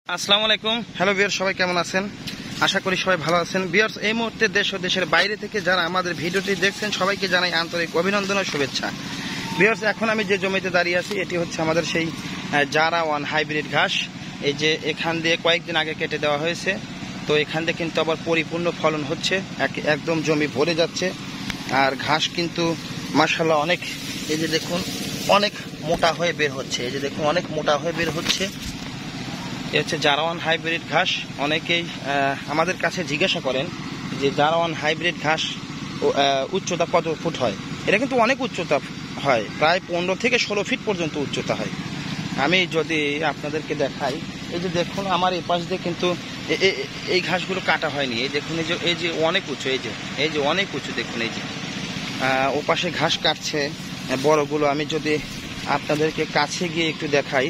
আসসালামু আলাইকুম। Hello viewers, সবাই কেমন আছেন? আশা করি সবাই ভালো আছেন। ভিউয়ার্স, এই মুহূর্তে দেশ ও দেশের বাইরে থেকে যারা আমাদের ভিডিওটি দেখছেন সবাইকে জানাই আন্তরিক অভিনন্দন ও শুভেচ্ছা। ভিউয়ার্স, এখন আমি যে জমিতে দাঁড়িয়ে আছি এটি হচ্ছে আমাদের সেই জারা ওয়ান হাইব্রিড ঘাস। এই যে এখান দিয়ে কয়েকদিন আগে কেটে দেওয়া হয়েছে, তো এখান দিয়ে কিন্তু আবার পরিপূর্ণ ফলন হচ্ছে, একদম জমি ভরে যাচ্ছে। আর ঘাস কিন্তু মাশাআল্লাহ অনেক, এই যে দেখুন অনেক মোটা হয়ে বের হচ্ছে, এই যে দেখুন অনেক মোটা হয়ে বের হচ্ছে। এ হচ্ছে জারা ওয়ান হাইব্রিড ঘাস। অনেকেই আমাদের কাছে জিজ্ঞাসা করেন যে জারা ওয়ান হাইব্রিড ঘাস উচ্চতা কত ফুট হয়। এটা কিন্তু অনেক উচ্চতা হয়, প্রায় 15 থেকে 16 ফিট পর্যন্ত উচ্চতা হয়। আমি যদি আপনাদেরকে দেখাই, এই যে দেখুন আমার এই পাশ দিয়ে কিন্তু এই ঘাসগুলো কাটা হয়নি। এই দেখুন এই যে অনেক উঁচু, এই যে অনেক উঁচু দেখুন, এই যে ও পাশে ঘাস কাটছে বড়গুলো। আমি যদি আপনাদেরকে কাছে গিয়ে একটু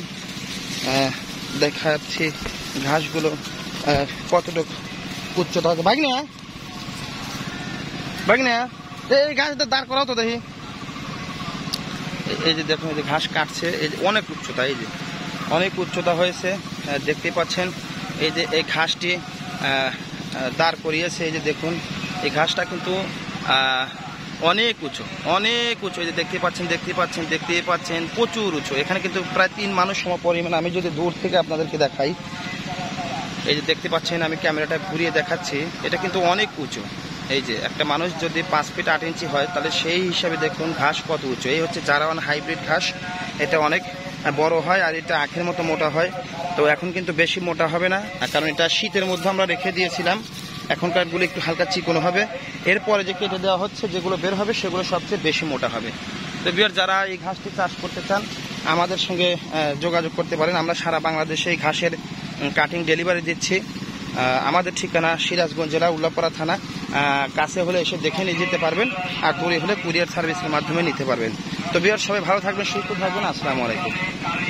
দেখাচ্ছি ঘাসগুলো কতটুকু উচ্চতা হচ্ছে। বাগনা এই ঘাসটা দাঁড় করাও তো দেখি। এই যে দেখুন, এই যে ঘাস কাটছে, এই যে অনেক উচ্চতা, এই যে অনেক উচ্চতা হয়েছে, দেখতেই পাচ্ছেন। এই যে এই ঘাসটি দাঁড় করিয়েছে, এই যে দেখুন এই ঘাসটা কিন্তু অনেক উঁচু, অনেক উঁচু। এই যে দেখতেই পাচ্ছেন প্রচুর উঁচু। এখানে কিন্তু প্রায় 3 মানুষ সম পরিমাণ। আমি যদি দূর থেকে আপনাদেরকে দেখাই, এই যে দেখতে পাচ্ছেন, আমি ক্যামেরাটা ঘুরিয়ে দেখাচ্ছি, এটা কিন্তু অনেক উঁচু। এই যে একটা মানুষ যদি 5 ফিট 8 ইঞ্চি হয়, তাহলে সেই হিসাবে দেখুন ঘাস কত উঁচু। এই হচ্ছে জারা ওয়ান হাইব্রিড ঘাস। এটা অনেক বড় হয় আর এটা আখের মতো মোটা হয়। তো এখন কিন্তু বেশি মোটা হবে না, কারণ এটা শীতের মধ্যে আমরা রেখে দিয়েছিলাম। এখনকারগুলো একটু হালকা চিকনো হবে। এরপরে যে কেটে দেওয়া হচ্ছে, যেগুলো বের হবে সেগুলো সবচেয়ে বেশি মোটা হবে। তো ভিউয়ার, যারা এই ঘাসটি চাষ করতে চান আমাদের সঙ্গে যোগাযোগ করতে পারেন। আমরা সারা বাংলাদেশে এই ঘাসের কাটিং ডেলিভারি দিচ্ছি। আমাদের ঠিকানা সিরাজগঞ্জ জেলা উল্লাপাড়া থানা। কাছে হলে এসে দেখে নিয়ে যেতে পারবেন, আর দূরে হলে কুরিয়ার সার্ভিসের মাধ্যমে নিতে পারবেন। তো ভিউয়ার, সবাই ভালো থাকবেন, সুস্থ থাকবেন। আসসালামু আলাইকুম।